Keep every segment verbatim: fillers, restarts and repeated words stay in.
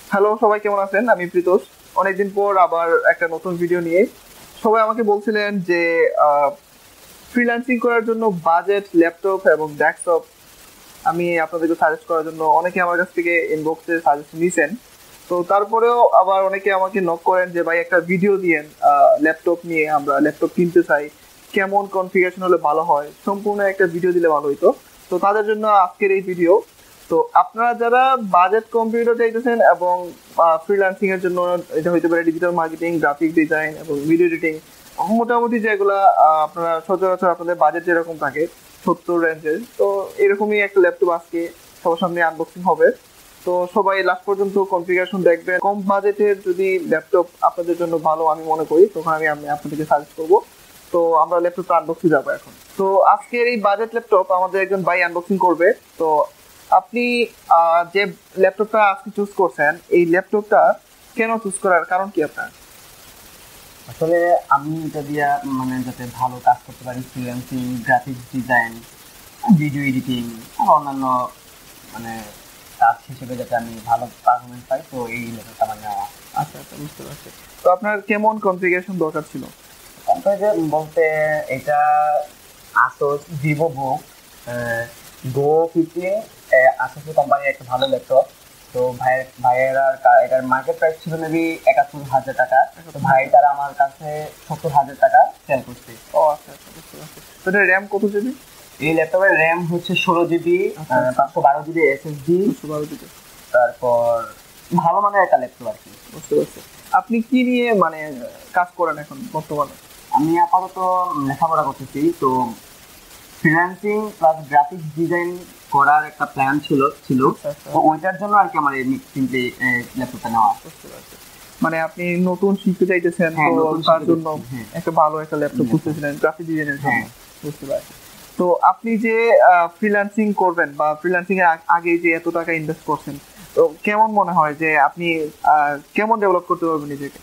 Hello, সবাই কেমন আছেন? আমি প্রীতোষ। অনেকদিন পর আবার একটা নতুন ভিডিও নিয়ে। সবাই আমাকে বলছিলেন যে ফ্রিল্যান্সিং করার জন্য বাজেট ল্যাপটপ এবং ডেস্কটপ আমি আপনাদেরকে সাজেস্ট করার জন্য অনেকে আমার কাছ থেকে ইনবক্সে সাজেস্ট নিয়েছেন। তো তারপরেও আবার অনেকে আমাকে নক করেন যে ভাই একটা ভিডিও দিয়েন ল্যাপটপ নিয়ে, আমরা ল্যাপটপ কিনতে চাই, কেমন কনফিগারেশন হলে ভালো হয়, সম্পূর্ণ একটা ভিডিও দিলে ভালো হইতো। তো তাদের জন্য আজকের এই ভিডিও। তো আপনারা যারা বাজেট কম্পিউটার চাইতেছেন এবং ফ্রিল্যান্সিং এর জন্য, এটা হইতে পারে ডিজিটাল মার্কেটিং, গ্রাফিক ডিজাইন এবং ভিডিও এডিটিং, মোটামুটি যেগুলা আহ, আপনারা সচরাচর আপনাদের বাজেট যেরকম থাকে সত্তর রেঞ্জের, তো এরকমই একটা ল্যাপটপ আজকে সবার সামনে আনবক্সিং হবে। তো সবাই লাস্ট পর্যন্ত কনফিগারেশন দেখবেন। কম বাজেটের যদি ল্যাপটপ আপনাদের জন্য ভালো আমি মনে করি, তখন আমি আমি আপনাদেরকে সাজেস্ট করবো। তো আমরা ল্যাপটপটা আনবক্সিং যাবো এখন। তো আজকের এই বাজেট ল্যাপটপ আমাদের একজন ভাই আনবক্সিং করবে। তো আপনি আহ, যে ল্যাপটপটা আজকে চুজ করছেন, এই ল্যাপটপটা কেন চুজ করার কারণ কি আপনার? আসলে আমি এটা দিয়ে মানে যাতে ভালো কাজ করতে পারি, freelancing, graphics design, video editing আর অন্যান্য মানে কাজ হিসেবে যাতে আমি ভালো পারফরমেন্স পাই, তো এই লেখাটা আমার নেওয়া। আচ্ছা আচ্ছা, বুঝতে পারছি। তো আপনার কেমন কনফিগারেশন দরকার ছিল? কম্পারিজন বলতে এটা আসোস ভিভো বুক গো ফিফটিন, আসোস কোম্পানির একটা ভালো ল্যাপটপ। তো ভাইয়ের ভাইয়েরা কা- এটার মার্কেট প্রাইস ছিল মেবি একাত্তর হাজার টাকা। তো ভাই তারা আমার কাছে সত্তর হাজার টাকা সেল করছে। ও আচ্ছা আচ্ছা, বুঝতে পারছি। তো এটা র্যাম কত জিবি? এই ল্যাপটপের র্যাম হচ্ছে ষোলো জিবি, আচ্ছা, আচ্ছা। পাঁচশো বারো জিবি এসএসডি। দুশো বারো জিবি। তারপর ভালো মানের একটা ল্যাপটপ আর কি। বুঝতে পারছি। আপনি কি নিয়ে মানে কাজ করেন এখন বর্তমানে? আমি আপাতত লেখাপড়া করতেছি, তো ফ্রিল্যান্সিং প্লাস গ্রাফিক্স ডিজাইন করার একটা প্ল্যান ছিল ছিল আচ্ছা, আচ্ছা। তো ওইটার জন্য আর কি আমার এই সিম্পলি ল্যাপটপটা নেওয়া। বুঝতে পারছি। মানে আপনি নতুন শিখতে চাইতেছেন, হ্যাঁ, তো নতুন তার শিখতে জন্য চাইতেছি, হ্যাঁ। একটা ভালো একটা ল্যাপটপ হুম। খুঁজতেছিলেন গ্রাফিক ডিজাইনের জন্য। হ্যাঁ। বুঝতে পারছি। তো আপনি যে ফ্রিল্যান্সিং করবেন বা ফ্রিল্যান্সিং এর আগ- আগে যে এত টাকা ইনভেস্ট করছেন, তো কেমন মনে হয় যে আপনি আহ, কেমন ডেভেলপ করতে পারবেন নিজেকে?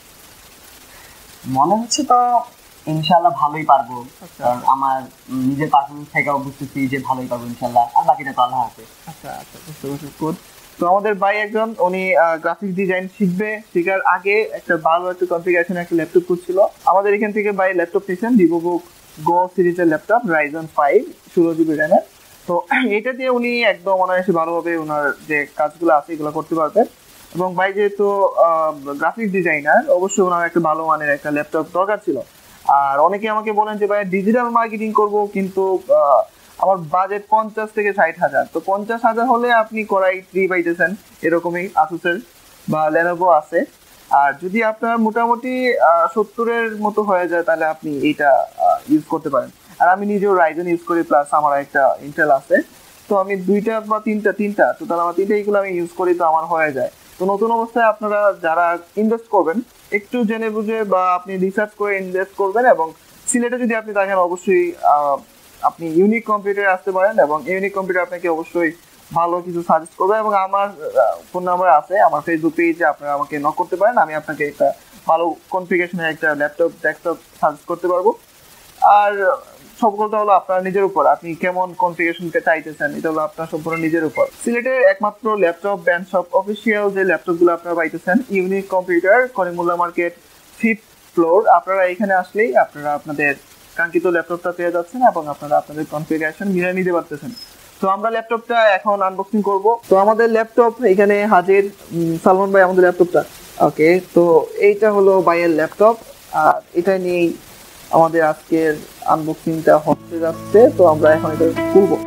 মনে হচ্ছে তো ইনশাল্লাহ ভালোই পারবো, আচ্ছা। কারণ আমার উম, নিজের পারফরমেন্স থেকেও বুঝতেছি যে ভালোই পারবো ইনশাল্লাহ, আর বাকিটা তো আল্লাহ হাফেজ। আচ্ছা আচ্ছা, বুঝতে পারছি। Good. তো আমাদের ভাই একজন, উনি গ্রাফিক ডিজাইন শিখবে, শেখার আগে একটা ভালো একটা কনফিগারেশন একটা ল্যাপটপ খুঁজছিল। আমাদের এখান থেকে ভাই ল্যাপটপ নিয়েছেন, ভিভো বুক গো সিরিজের ল্যাপটপ, রাইজন ফাইভ, ষোলো জিবি র্যামের। তো এটা দিয়ে উনি একদম অনায়াসে ভালোভাবে ওনার যে কাজগুলো আছে এগুলো করতে পারবেন। এবং ভাই যেহেতু গ্রাফিক ডিজাইনার, অবশ্যই ওনার একটা ভালো মানের একটা ল্যাপটপ দরকার ছিল। আর অনেকে আমাকে বলেন যে ভাই ডিজিটাল মার্কেটিং করব, কিন্তু আহ, আমার বাজেট পঞ্চাশ থেকে ষাট হাজার। তো পঞ্চাশ হাজার হলে আপনি করাই থ্রি পাইতেছেন, এরকমই আসুসের বা লেনোভো আছে। আর যদি আপনার মোটামুটি আহ, সত্তরের মতো হয়ে যায়, তাহলে আপনি এইটা ইউজ করতে পারেন। আর আমি নিজেও রাইজেন ইউজ করি, প্লাস আমার একটা ইন্টেল আছে। তো আমি দুইটা বা তিনটা তিনটা টোটাল আমার তিনটা এইগুলো আমি ইউজ করি, তো আমার হয়ে যায়। তো নতুন অবস্থায় আপনারা যারা ইনভেস্ট করবেন, একটু জেনে বুঝে বা আপনি রিসার্চ করে ইনভেস্ট করবেন। এবং সিলেটে যদি আপনি দেখেন, অবশ্যই আহ, আপনি ইউনিক কম্পিউটারে আসতে পারেন, এবং ইউনিক কম্পিউটার আপনাকে অবশ্যই ভালো কিছু সাজেস্ট করবে। এবং আমার ফোন নাম্বার আছে আমার ফেসবুক পেজে, আপনারা আমাকে নক করতে পারেন, আমি আপনাকে একটা ভালো কনফিগারেশনের একটা ল্যাপটপ ডেস্কটপ সাজেস্ট করতে পারবো। আর সব কথা হলো আপনার নিজের উপর, আপনি কেমন কনফিগারেশনকে চাইতেছেন, এটা হলো আপনার সম্পূর্ণ নিজের উপর। সিলেটের একমাত্র ল্যাপটপ ব্র্যান্ড শপ অফিসিয়াল যে ল্যাপটপগুলো আপনারা পাইতেছেন, unique computer, Karimullah market, fifth floor. আপনারা এখানে আসলেই আপনারা আপনাদের কাঙ্ক্ষিত ল্যাপটপটা পেয়ে যাচ্ছেন এবং আপনারা আপনাদের কনফিগারেশন মিলে নিতে পারতেছেন। তো আমরা ল্যাপটপটা এখন আনবক্সিং করব। তো আমাদের ল্যাপটপ এখানে হাজির। উম, সালমান ভাই, আমাদের ল্যাপটপটা ওকে। তো এইটা হলো ভাইয়ের ল্যাপটপ, আর এটা নিয়েই আমাদের আজকের আনবক্সিংটা হতে যাচ্ছে। তো আমরা এখন এটা খুলবো।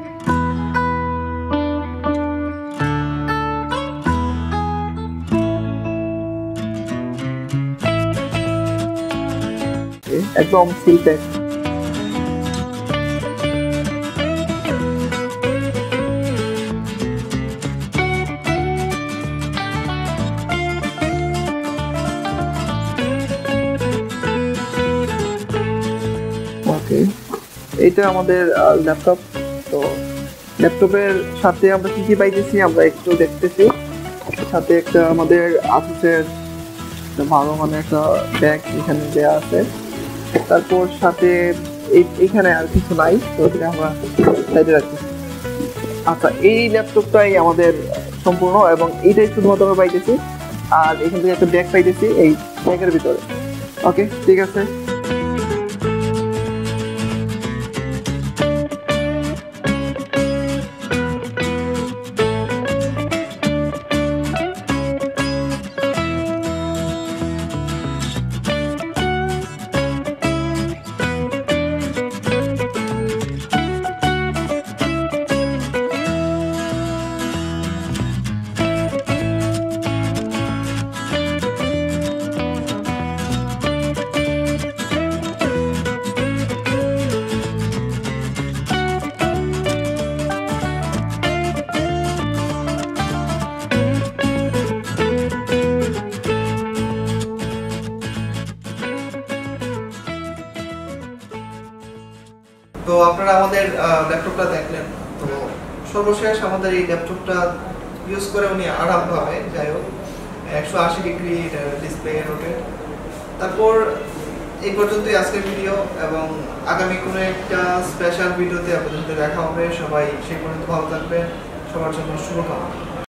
একদম সিল প্যাক। ওকে, এইটা আমাদের ল্যাপটপ। তো ল্যাপটপের সাথে আমরা কি কি পাইতেছি আমরা একটু দেখতেছি। সাথে একটা আমাদের আসুসের একটা ভালো মানে একটা ব্যাগ এখানে দেওয়া আছে। তারপর সাথে এই- এইখানে আর কিছু নাই, তো এটা আমরা সাইডে রাখতেছি। আচ্ছা, এই ল্যাপটপটাই আমাদের সম্পূর্ণ, এবং এইটাই শুধুমাত্র আমরা পাইতেছি। আর এখান থেকে একটা ব্যাগ পাইতেছি এই ব্যাগের ভিতরে। ওকে, ঠিক আছে। তো আপনারা আমাদের ল্যাপটপটা দেখলেন। তো সর্বশেষ আমাদের এই ল্যাপটপটা ইউজ করে উনি আরাম পাবে, যাই হোক একশো আশি ডিগ্রি ডিসপ্লে রোটেট। তারপর এই পর্যন্তই আজকের ভিডিও, এবং আগামী কোনো একটা স্পেশাল ভিডিওতে আপনাদের সাথে দেখা হবে। সবাই সেই পর্যন্ত ভালো থাকবেন, সবার জন্য শুভকামনা।